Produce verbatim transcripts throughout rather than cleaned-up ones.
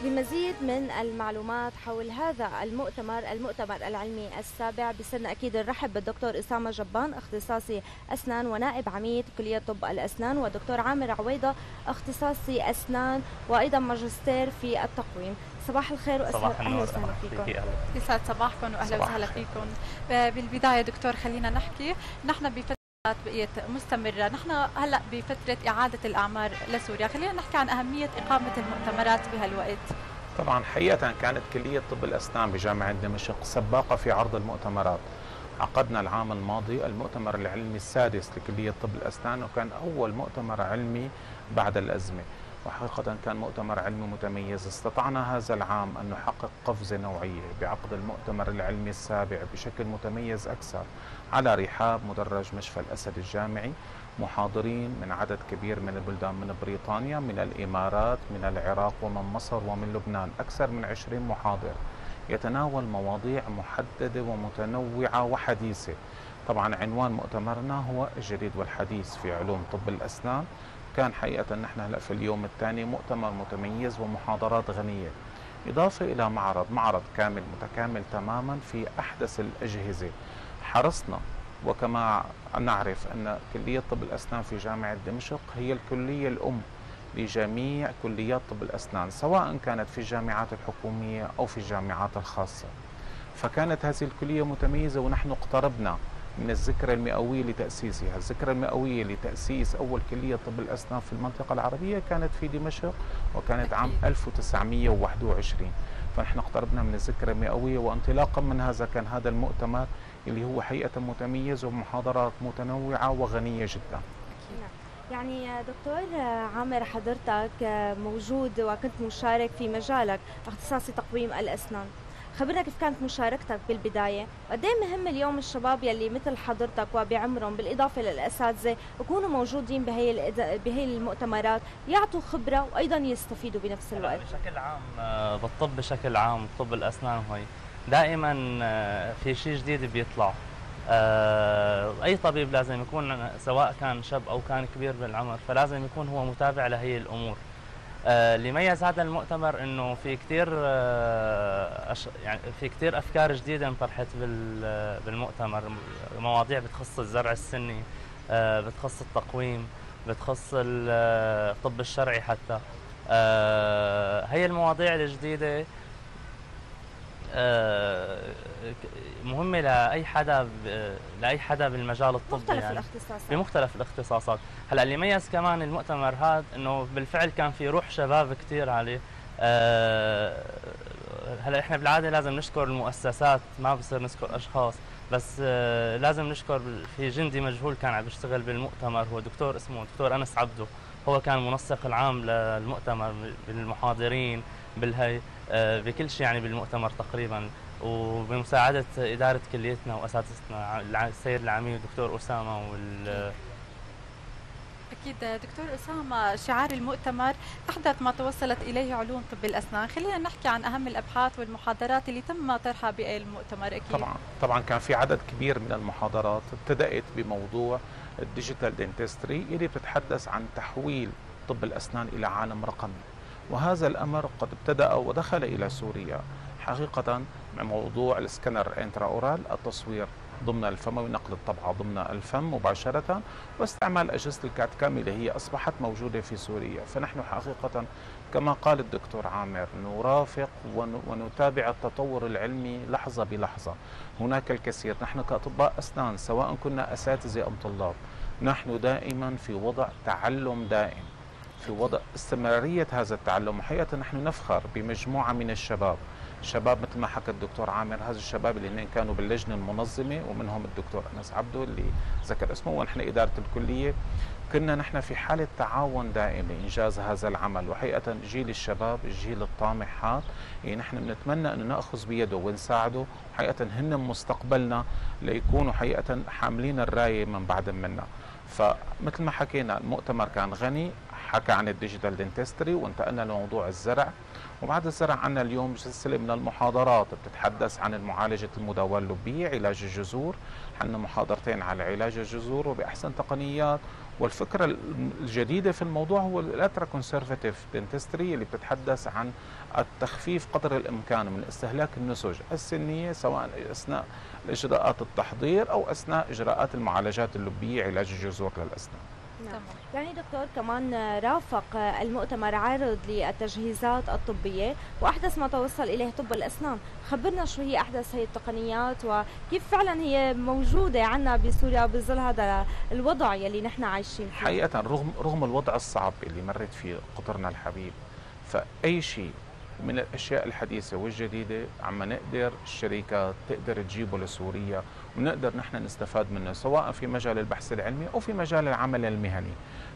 لمزيد من المعلومات حول هذا المؤتمر المؤتمر العلمي السابع بصيرنا أكيد نرحب بالدكتور أسامة جبان اختصاصي أسنان ونائب عميد كلية طب الأسنان، ودكتور عامر عويضة اختصاصي أسنان وأيضا ماجستير في التقويم. صباح الخير صباح وأهلا النور، وسهلا فيكم. يسعد صباحكم واهلا وسهلا فيكم. بالبدايه دكتور خلينا نحكي، نحن بفتره بقيت مستمره، نحن هلا بفتره اعاده الاعمار لسوريا، خلينا نحكي عن اهميه اقامه المؤتمرات بهالوقت. طبعا حقيقه كانت كليه طب الاسنان بجامعه دمشق سباقه في عرض المؤتمرات. عقدنا العام الماضي المؤتمر العلمي السادس لكليه طب الاسنان، وكان اول مؤتمر علمي بعد الازمه، وحقيقة كان مؤتمر علمي متميز. استطعنا هذا العام أن نحقق قفزة نوعية بعقد المؤتمر العلمي السابع بشكل متميز أكثر على رحاب مدرج مشفى الأسد الجامعي، محاضرين من عدد كبير من البلدان، من بريطانيا، من الإمارات، من العراق ومن مصر ومن لبنان، أكثر من عشرين محاضر يتناول مواضيع محددة ومتنوعة وحديثة. طبعا عنوان مؤتمرنا هو الجديد والحديث في علوم طب الأسنان. كان حقيقة نحن هلا في اليوم الثاني مؤتمر متميز ومحاضرات غنية، إضافة إلى معرض معرض كامل متكامل تماما في أحدث الأجهزة. حرصنا، وكما نعرف أن كلية طب الأسنان في جامعة دمشق هي الكلية الأم لجميع كليات طب الأسنان، سواء كانت في الجامعات الحكومية أو في الجامعات الخاصة. فكانت هذه الكلية متميزة، ونحن اقتربنا من الذكرى المئوية لتأسيسها. الذكرى المئوية لتأسيس أول كلية طب الأسنان في المنطقة العربية كانت في دمشق، وكانت عام ألف وتسعمئة وواحد وعشرين. فنحن اقتربنا من الذكرى المئوية، وانطلاقا من هذا كان هذا المؤتمر اللي هو حقيقة متميز ومحاضرات متنوعة وغنية جدا. يعني دكتور عامر، حضرتك موجود وكنت مشارك في مجالك اختصاصي تقويم الأسنان، خبرنا كيف كانت مشاركتك بالبداية، وقد ايه مهم اليوم الشباب يلي مثل حضرتك وبعمرهم بالإضافة للأساتذة يكونوا موجودين بهي بهي المؤتمرات، يعطوا خبرة وأيضا يستفيدوا بنفس الوقت. بشكل عام بالطب بشكل عام، طب الأسنان هي دائما في شيء جديد بيطلع. أي طبيب لازم يكون، سواء كان شاب أو كان كبير بالعمر، فلازم يكون هو متابع لهي الأمور. اللي يميز هذا المؤتمر انه في كثير يعني في كثير افكار جديده انطرحت بالمؤتمر، مواضيع بتخص الزرع السني، بتخص التقويم، بتخص الطب الشرعي حتى. هي المواضيع الجديده مهمه لاي حدا لاي حدا بالمجال الطبي، مختلف يعني الاختصاصات بمختلف الاختصاصات. هلا اللي يميز كمان المؤتمر هذا انه بالفعل كان في روح شباب كثير عليه. أه هلا احنا بالعاده لازم نشكر المؤسسات، ما بصير نذكر اشخاص، بس أه لازم نشكر في جندي مجهول كان عم يشتغل بالمؤتمر، هو دكتور اسمه دكتور انس عبده، هو كان المنسق العام للمؤتمر بالمحاضرين بالهي أه بكل شيء يعني بالمؤتمر تقريبا، وبمساعدة إدارة كليتنا وأساتذتنا السيد العميد دكتور أسامة وال أكيد دكتور أسامة، شعار المؤتمر أحدث ما توصلت إليه علوم طب الأسنان، خلينا نحكي عن أهم الأبحاث والمحاضرات اللي تم طرحها بالمؤتمر. أكيد طبعا طبعا كان في عدد كبير من المحاضرات ابتدأت بموضوع الديجيتال دينتستري اللي بتتحدث عن تحويل طب الأسنان إلى عالم رقمي، وهذا الأمر قد ابتدأ ودخل إلى سوريا حقيقة مع موضوع السكانر انترا اورال، التصوير ضمن الفم ونقل الطبعة ضمن الفم مباشرة، واستعمال أجهزة الكات كاملة هي أصبحت موجودة في سوريا. فنحن حقيقة كما قال الدكتور عامر نرافق ونتابع التطور العلمي لحظة بلحظة. هناك الكثير، نحن كأطباء أسنان سواء كنا أساتذة أم طلاب، نحن دائما في وضع تعلم دائم، في وضع استمرارية هذا التعلم. وحقيقة نحن نفخر بمجموعة من الشباب، شباب مثل ما حكى الدكتور عامر، هذا الشباب اللي هن كانوا باللجنة المنظمة، ومنهم الدكتور أنس عبده اللي ذكر اسمه، ونحن إدارة الكلية كنا نحن في حالة تعاون دائم لإنجاز هذا العمل. وحقيقة جيل الشباب، الجيل الطامح هذا، يعني نحن بنتمنى أن نأخذ بيده ونساعده، حقيقة هن مستقبلنا ليكونوا حقيقة حاملين الراية من بعد منا. فمثل ما حكينا المؤتمر كان غني، حكى عن الديجيتال دنتستري وانتقلنا لموضوع الزرع. وبعد الزرع عندنا اليوم سلسلة من المحاضرات بتتحدث عن معالجة المداواة اللبية، علاج الجذور. عندنا محاضرتين على علاج الجذور وبأحسن تقنيات. والفكرة الجديدة في الموضوع هو الاترا كونسرفاتيف دنتستري اللي بتتحدث عن التخفيف قدر الامكان من استهلاك النسج السنية سواء اثناء اجراءات التحضير او اثناء اجراءات المعالجات اللبية علاج الجذور للاسنان. نعم. يعني دكتور كمان رافق المؤتمر عرض للتجهيزات الطبية وأحدث ما توصل إليه طب الأسنان. خبرنا شو هي أحدث هي التقنيات وكيف فعلا هي موجودة عنا بسوريا بظل هذا الوضع يلي نحن عايشين فيه. حقيقة رغم رغم الوضع الصعب اللي مرت فيه قطرنا الحبيب، فأي شيء من الأشياء الحديثة والجديدة عم نقدر الشركات تقدر تجيبه لسوريا ونقدر نحن نستفاد منه سواء في مجال البحث العلمي أو في مجال العمل المهني.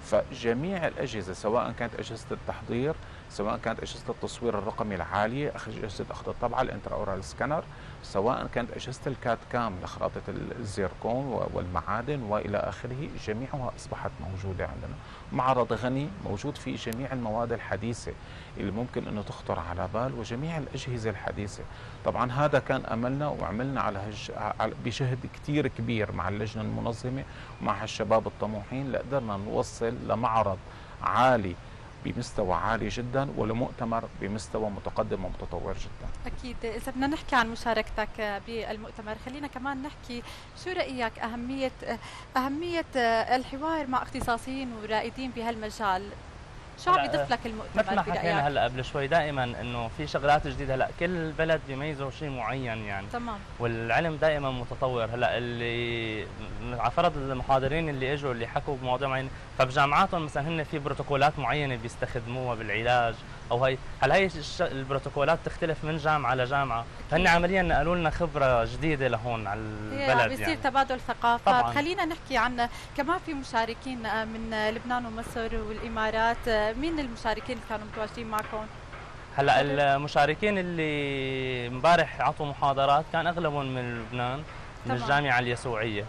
فجميع الأجهزة سواء كانت أجهزة التحضير، سواء كانت أجهزة التصوير الرقمي العالية، أجهزة أخذ الطبعة الانترا اورال سكانر، سواء كانت أجهزة الكات كام لخراطة الزيركون والمعادن وإلى آخره، جميعها أصبحت موجودة عندنا. معرض غني موجود فيه جميع المواد الحديثة اللي ممكن أنه تخطر على بال وجميع الأجهزة الحديثة. طبعا هذا كان أملنا وعملنا على هج... بجهد كتير كبير مع اللجنة المنظمة ومع الشباب الطموحين لقدرنا نوصل لمعرض عالي بمستوى عالي جدا ولمؤتمر بمستوى متقدم ومتطور جدا. اكيد. اذا بدنا نحكي عن مشاركتك بالمؤتمر خلينا كمان نحكي شو رايك اهميه اهميه الحوار مع اختصاصيين ورائدين بهالمجال؟ شو عم يضيف لك المؤتمر مثل ما حكينا هلا قبل شوي، دائما انه في شغلات جديده. هلا كل بلد بيميزه شيء معين يعني. تمام. والعلم دائما متطور. هلا اللي على فرض المحاضرين اللي اجوا اللي حكوا بمواضيع معينه، فبجامعاتهم مثلا هن في بروتوكولات معينه بيستخدموها بالعلاج او هي. هلا هي البروتوكولات تختلف من جامعه لجامعه، فهن عمليا نقلوا لنا خبره جديده لهون على البلد. بيصير يعني تبادل ثقافات. طبعاً. خلينا نحكي عن كمان في مشاركين من لبنان ومصر والامارات. مين المشاركين اللي كانوا متواجدين معكم؟ هلا المشاركين اللي امبارح عطوا محاضرات كان اغلبهم من لبنان، من تمام. الجامعه اليسوعيه.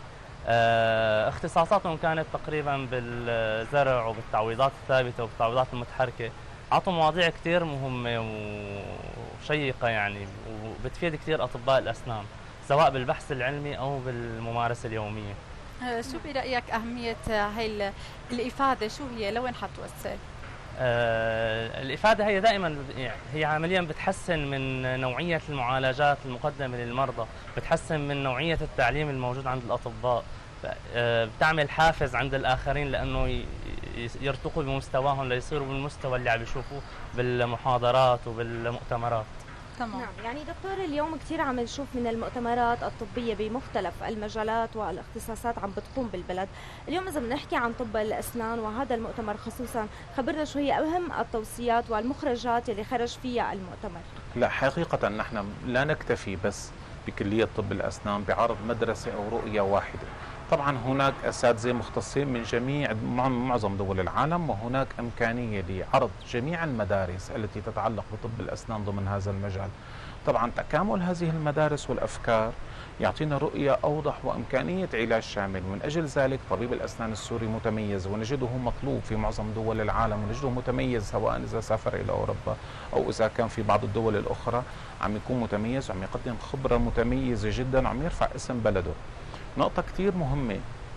اه اختصاصاتهم كانت تقريبا بالزرع وبالتعويضات الثابته وبالتعويضات المتحركه. عطوا مواضيع كثير مهمه وشيقه يعني، وبتفيد كثير اطباء الاسنان سواء بالبحث العلمي او بالممارسه اليوميه. شو برايك اهميه هاي الافاده؟ شو هي؟ لوين حتوصل؟ آه الإفادة هي دائما يعني هي عمليا بتحسن من نوعية المعالجات المقدمة للمرضى، بتحسن من نوعية التعليم الموجود عند الأطباء، آه بتعمل حافز عند الآخرين لأنه يرتقوا بمستواهم ليصيروا بالمستوى اللي عم يشوفوه بالمحاضرات وبالمؤتمرات. تمام. نعم. يعني دكتور اليوم كثير عم نشوف من المؤتمرات الطبية بمختلف المجالات والاختصاصات عم بتقوم بالبلد. اليوم إذا بنحكي عن طب الأسنان وهذا المؤتمر خصوصا، خبرنا شو هي أهم التوصيات والمخرجات اللي خرج فيها المؤتمر. لا حقيقة نحن لا نكتفي بس بكلية طب الأسنان بعرض مدرسة أو رؤية واحدة. طبعا هناك أساتذة مختصين من جميع معظم دول العالم، وهناك إمكانية لعرض جميع المدارس التي تتعلق بطب الأسنان ضمن هذا المجال. طبعا تكامل هذه المدارس والأفكار يعطينا رؤية أوضح وإمكانية علاج شامل. من أجل ذلك طبيب الأسنان السوري متميز ونجده مطلوب في معظم دول العالم، ونجده متميز سواء إذا سافر إلى أوروبا أو إذا كان في بعض الدول الأخرى، عم يكون متميز وعم يقدم خبرة متميزة جدا وعم يرفع اسم بلده. نقطة كتير مهمة،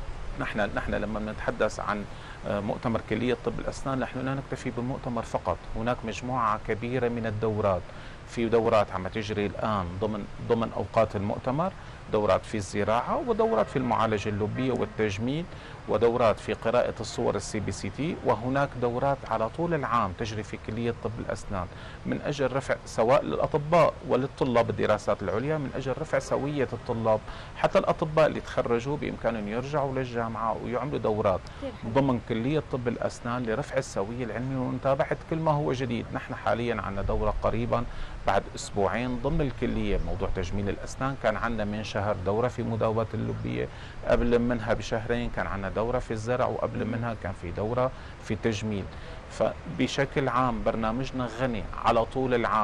نحن نحن لما بنتحدث عن مؤتمر كلية طب الأسنان نحن لا نكتفي بالمؤتمر فقط، هناك مجموعة كبيرة من الدورات. في دورات عم تجري الآن ضمن ضمن أوقات المؤتمر، دورات في الزراعة ودورات في المعالجة اللبية والتجميل ودورات في قراءة الصور السي بي سي تي، وهناك دورات على طول العام تجري في كلية طب الأسنان من أجل رفع سواء للأطباء وللطلاب الدراسات العليا، من أجل رفع سوية الطلاب. حتى الأطباء اللي تخرجوا بإمكانهم يرجعوا للجامعة ويعملوا دورات ضمن كلية طب الأسنان لرفع السوية العلمية ومتابعة كل ما هو جديد. نحن حاليا عندنا دورة قريبا بعد أسبوعين ضمن الكلية بموضوع تجميل الأسنان. كان عندنا من شهر دورة في مداواة اللبية، قبل منها بشهرين كان عندنا دورة في الزرع، وقبل منها كان في دورة في التجميل. فبشكل عام برنامجنا غني على طول العام،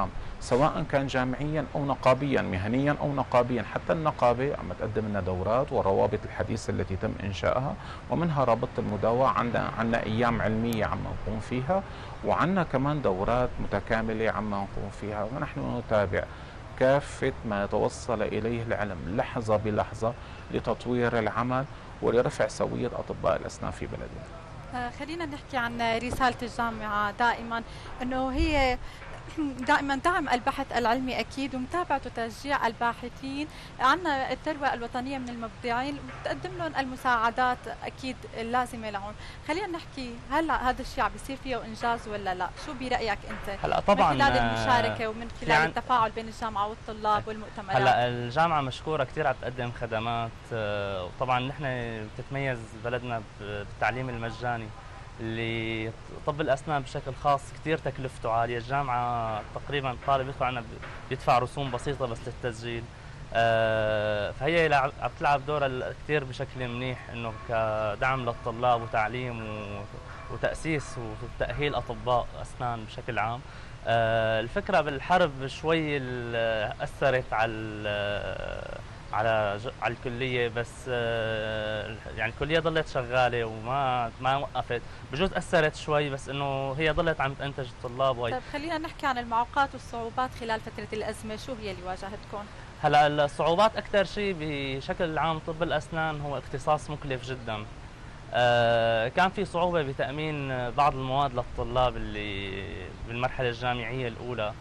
سواء كان جامعيا أو نقابيا، مهنيا أو نقابيا. حتى النقابة عم تقدم لنا دورات والروابط الحديثة التي تم إنشائها، ومنها رابطة المداواة. عندنا عندنا أيام علمية عم نقوم فيها، وعندنا كمان دورات متكاملة عم نقوم فيها، ونحن نتابع كافة ما توصل إليه العلم لحظة بلحظة لتطوير العمل ولرفع سوية أطباء الأسنان في بلدنا. آه خلينا نحكي عن رسالة الجامعة دائما، أنه هي دائما دعم البحث العلمي أكيد، ومتابعة وتشجيع الباحثين. عنا الثروة الوطنية من المبدعين وتقدم لهم المساعدات أكيد اللازمة لهم. خلينا نحكي، هل هذا الشيء عم بيصير فيه إنجاز ولا لا؟ شو برأيك أنت؟ هلا طبعا من خلال المشاركة ومن خلال يعني التفاعل بين الجامعة والطلاب والمؤتمرات. هلا الجامعة مشكورة كثير عم تقدم خدمات، وطبعا نحن بتتميز بلدنا بالتعليم المجاني اللي طب الأسنان بشكل خاص كثير تكلفته عالية. الجامعة تقريبا الطالب يدفع عنا بيدفع رسوم بسيطة بس للتسجيل، آه فهي عم تلعب دورها كثير بشكل منيح، انه كدعم للطلاب وتعليم وتأسيس وتأهيل أطباء أسنان بشكل عام. آه الفكرة بالحرب شوي أثرت على على على الكليه، بس يعني الكليه ضلت شغاله وما ما وقفت. بجوز اثرت شوي، بس انه هي ضلت عم تنتج الطلاب. وهي طيب خلينا نحكي عن المعوقات والصعوبات خلال فتره الازمه، شو هي اللي واجهتكم؟ هلا الصعوبات اكثر شيء بشكل عام طب الاسنان هو اختصاص مكلف جدا. آه كان في صعوبه بتامين بعض المواد للطلاب اللي بالمرحله الجامعيه الاولى.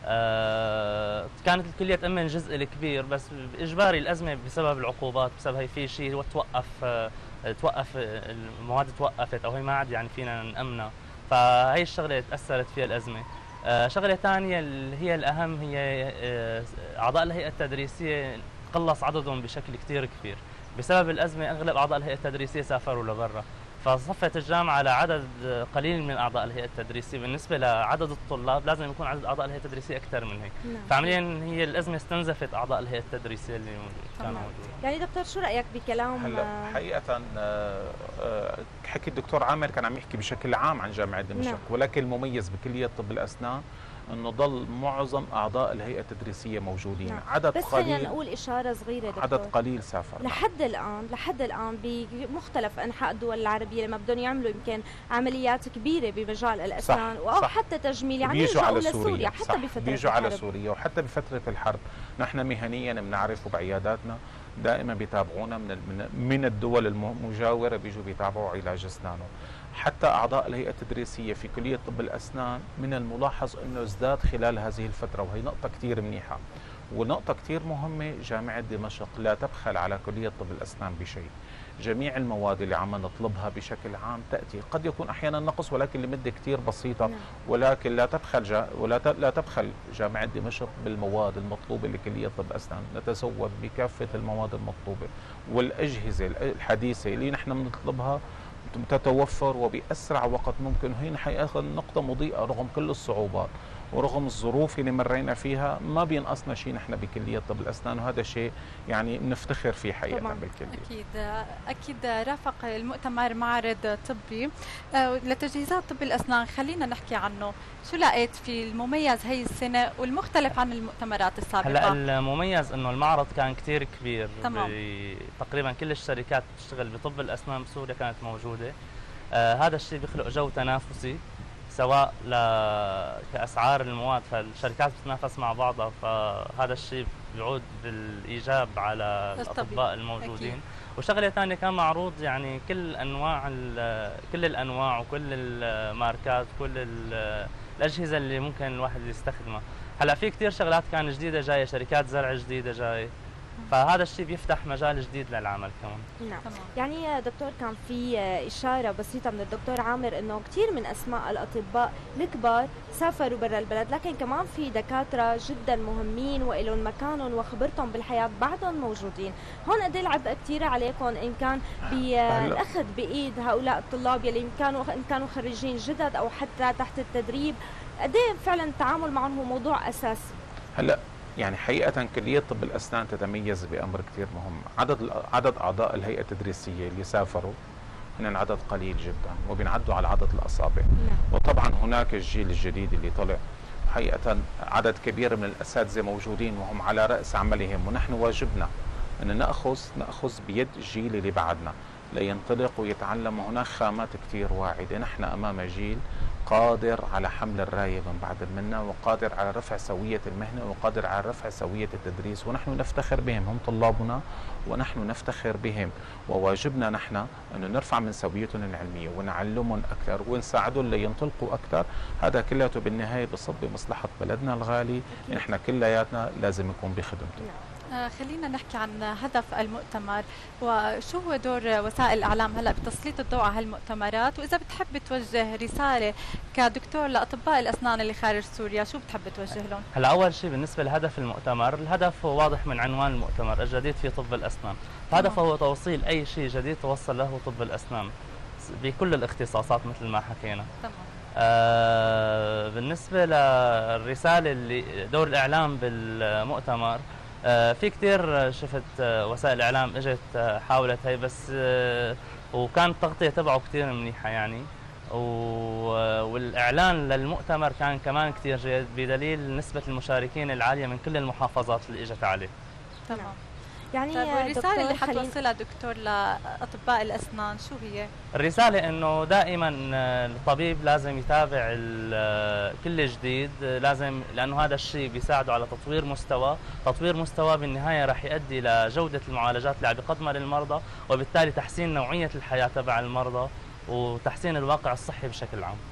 آه كانت الكليه تامن جزء الكبير، بس اجباري الازمه بسبب العقوبات، بسبب هي في شيء وتوقف آه توقف المواد توقفت، او هي ما عاد يعني فينا نامنها، فهي الشغله تاثرت فيها الازمه. آه شغله ثانيه اللي هي الاهم هي آه اعضاء الهيئه التدريسيه قلص عددهم بشكل كثير كبير بسبب الازمه. اغلب اعضاء الهيئه التدريسيه سافروا لبرا، فصفت الجامعة على عدد قليل من أعضاء الهيئة التدريسية. بالنسبة لعدد الطلاب لازم يكون عدد أعضاء الهيئة التدريسية أكثر من هيك. نعم. فعمليا هي الأزمة استنزفت أعضاء الهيئة التدريسية اللي كانوا موجودين. يعني دكتور شو رأيك بكلام؟ هلا حقيقة حكي الدكتور عامر كان عم يحكي بشكل عام عن جامعة دمشق. نعم. ولكن المميز بكلية طب الأسنان انه ضل معظم اعضاء الهيئه التدريسيه موجودين. نعم. عدد بس قليل، خلينا نقول اشاره صغيره دكتور، عدد قليل سافر لحد الان لحد الان بمختلف انحاء الدول العربيه لما بدهم يعملوا يمكن عمليات كبيره بمجال الاسنان او صح حتى تجميل، يعني بيجوا على سوريا, سوريا حتى بفتره بيجوا على سوريا وحتى بفتره الحرب. نحن مهنيا بنعرف وبعياداتنا دائما بيتابعونا من من الدول المجاوره، بيجوا بيتابعوا علاج اسنانهم. حتى أعضاء الهيئة التدريسية في كلية طب الأسنان من الملاحظ أنه ازداد خلال هذه الفترة، وهي نقطة كثير منيحة ونقطة كثير مهمة. جامعة دمشق لا تبخل على كلية طب الأسنان بشيء. جميع المواد اللي عم نطلبها بشكل عام تأتي، قد يكون أحيانا نقص ولكن لمدة كثير بسيطة. نعم. ولكن لا تبخل جا ولا لا تبخل جامعة دمشق بالمواد المطلوبة لكلية طب الأسنان. نتزود بكافة المواد المطلوبة والأجهزة الحديثة اللي نحن بنطلبها تتوفر وبأسرع وقت ممكن. وهي حقيقة نقطة مضيئة رغم كل الصعوبات ورغم الظروف اللي مرينا فيها، ما بينقصنا شيء نحن بكلية طب الأسنان، وهذا شيء يعني بنفتخر فيه حقيقة طبعا. بالكلية أكيد أكيد رافق المؤتمر معرض طبي لتجهيزات طب الأسنان. خلينا نحكي عنه، شو لقيت في المميز هي السنة والمختلف عن المؤتمرات السابقة؟ هلا المميز إنه المعرض كان كثير كبير. تمام. تقريبا كل الشركات بتشتغل بطب الأسنان بسوريا كانت موجودة. آه هذا الشيء بيخلق جو تنافسي، سواء ل كأسعار المواد، فالشركات بتتنافس مع بعضها، فهذا الشيء بيعود بالإيجاب على الأطباء الموجودين. أكيد. وشغله ثانيه كان معروض يعني كل انواع كل الانواع وكل الماركات، كل الاجهزه اللي ممكن الواحد يستخدمها. هلا في كثير شغلات كان جديده جايه، شركات زرع جديده جايه، فهذا الشيء بيفتح مجال جديد للعمل كمان. نعم. يعني دكتور كان في إشارة بسيطة من الدكتور عامر إنه كثير من أسماء الأطباء الكبار سافروا برا البلد، لكن كمان في دكاترة جدا مهمين وإلهم مكانهم وخبرتهم بالحياة بعدهم موجودين. هون قد العبء كثير عليكم إن كان بالأخذ بإيد هؤلاء الطلاب يلي إن كانوا إن كانوا خريجين جدد أو حتى تحت التدريب، قد فعلا التعامل معهم هو موضوع أساسي. هلا يعني حقيقة كلية طب الأسنان تتميز بأمر كثير مهم. عدد عدد أعضاء الهيئة التدريسية اللي سافروا هن عدد قليل جدا وبينعدوا على عدد الأصابع. نعم. وطبعا هناك الجيل الجديد اللي طلع، حقيقة عدد كبير من الأساتذة موجودين وهم على رأس عملهم، ونحن واجبنا أن نأخذ نأخذ بيد الجيل اللي بعدنا لينطلق ويتعلم. وهناك خامات كثير واعدة. نحن أمام جيل قادر على حمل الراية من بعد منا، وقادر على رفع سوية المهنة، وقادر على رفع سوية التدريس، ونحن نفتخر بهم. هم طلابنا ونحن نفتخر بهم، وواجبنا نحن أن نرفع من سويتهم العلمية ونعلمهم أكثر ونساعدهم لينطلقوا أكثر. هذا كلياته بالنهاية بصب بمصلحة بلدنا الغالي، نحن كلياتنا لازم نكون بخدمته. آه خلينا نحكي عن هدف المؤتمر، وشو هو دور وسائل الإعلام هلا بتسليط الضوء على هالمؤتمرات، وإذا بتحب توجه رسالة كدكتور لأطباء الأسنان اللي خارج سوريا شو بتحب توجه لهم؟ هلا أول شيء بالنسبة لهدف المؤتمر، الهدف هو واضح من عنوان المؤتمر، الجديد في طب الأسنان. هدفه هو توصيل أي شيء جديد توصل له طب الأسنان بكل الاختصاصات مثل ما حكينا. تمام. آه بالنسبة للرسالة اللي دور الإعلام بالمؤتمر، آه في كثير شفت آه وسائل الإعلام اجت آه حاولت هي، بس آه وكانت التغطية تبعه كثير منيحة يعني، والإعلان للمؤتمر كان كمان كثير جيد بدليل نسبة المشاركين العالية من كل المحافظات اللي اجت عليه. تمام. يعني طيب والرسالة اللي خليل... حتوصلها دكتور لأطباء الأسنان شو هي؟ الرسالة إنه دائما الطبيب لازم يتابع كل جديد، لازم لأنه هذا الشيء بيساعده على تطوير مستوى، تطوير مستوى بالنهاية راح يؤدي لجودة المعالجات اللي عم بيقدمها للمرضى، وبالتالي تحسين نوعية الحياة تبع المرضى وتحسين الواقع الصحي بشكل عام.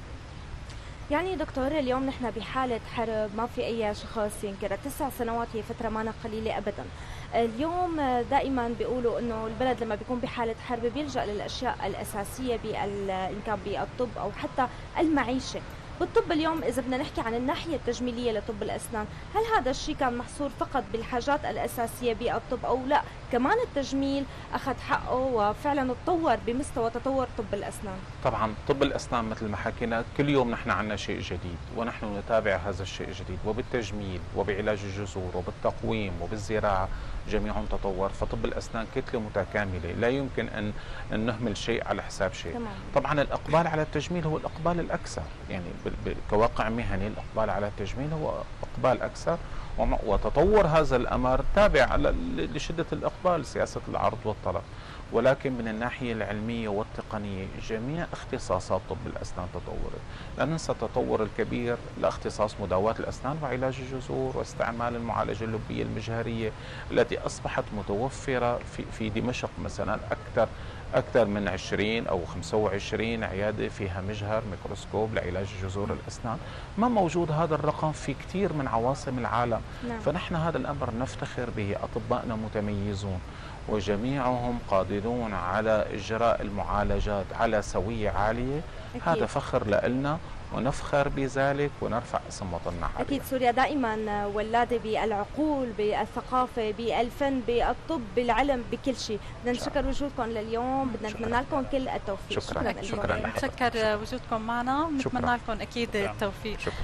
يعني دكتور اليوم نحن بحالة حرب، ما في أي شخص ينكر، تسع سنوات هي فترة ما قليلة أبدا. اليوم دائما بيقولوا إنه البلد لما بيكون بحالة حرب بيلجأ للأشياء الأساسية إن كان بالطب أو حتى المعيشة. بالطب اليوم إذا بدنا نحكي عن الناحية التجميلية لطب الأسنان، هل هذا الشيء كان محصور فقط بالحاجات الأساسية بالطب أو لا كمان التجميل أخذ حقه وفعلا تطور بمستوى تطور طب الأسنان؟ طبعا طب الأسنان مثل ما حكينا كل يوم نحن عنا شيء جديد، ونحن نتابع هذا الشيء الجديد، وبالتجميل وبعلاج الجذور وبالتقويم وبالزراعة جميعهم تطور. فطب الأسنان كتلة متكاملة، لا يمكن أن نهمل شيء على حساب شيء. تمام. طبعا الإقبال على التجميل هو الإقبال الأكثر، يعني كواقع مهني الإقبال على التجميل هو إقبال أكثر، وتطور هذا الأمر تابع لشدة الإقبال سياسة العرض والطلب. ولكن من الناحية العلمية والتقنية جميع اختصاصات طب الأسنان تطورت. لا ننسى التطور الكبير لاختصاص مداواة الأسنان وعلاج الجذور واستعمال المعالجة اللبية المجهرية التي أصبحت متوفرة في في دمشق مثلا أكثر أكثر من عشرين أو خمسة وعشرين عيادة فيها مجهر ميكروسكوب لعلاج جذور الأسنان. ما موجود هذا الرقم في كثير من عواصم العالم. نعم. فنحن هذا الأمر نفتخر به. أطبائنا متميزون وجميعهم قادرون على إجراء المعالجات على سوية عالية. أكيد. هذا فخر لنا ونفخر بذلك ونرفع اسم وطننا عليه. أكيد سوريا دائما ولادة بالعقول، بالثقافة، بالفن، بالطب، بالعلم، بكل شيء. بدنا نشكر وجودكم لليوم، بدنا نتمنى لكم كل التوفيق. شكرا. شكرا. شكرا. نتشكر وجودكم معنا ونتمنى لكم أكيد التوفيق. شكرا.